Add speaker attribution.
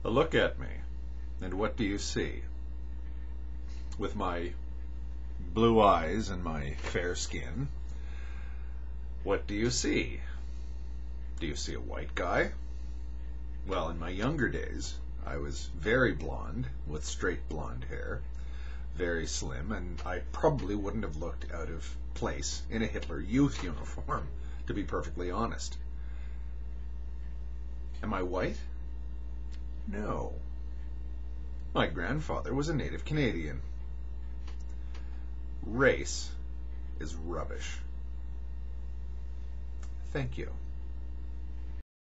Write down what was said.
Speaker 1: Look at me, and what do you see? With my blue eyes and my fair skin, what do you see? Do you see a white guy? Well, in my younger days, I was very blonde, with straight blonde hair, very slim, and I probably wouldn't have looked out of place in a Hitler Youth uniform, to be perfectly honest. Am I white? No. My grandfather was a native Canadian. Race is rubbish. Thank you.